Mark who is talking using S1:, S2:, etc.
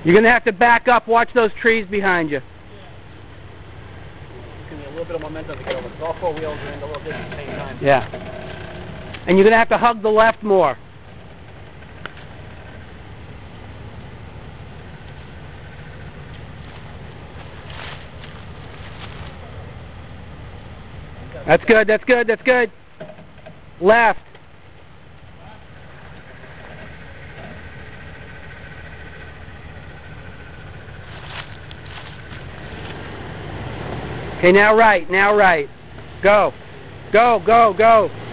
S1: You're going to have to back up. Watch those trees behind you.
S2: It's going to be a little bit of momentum to get over. All four wheels are in a little bit at the same time.
S1: Yeah. And you're going to have to hug the left more. That's good, that's good, that's good. Left. Okay, now right, now right. Go. Go, go, go.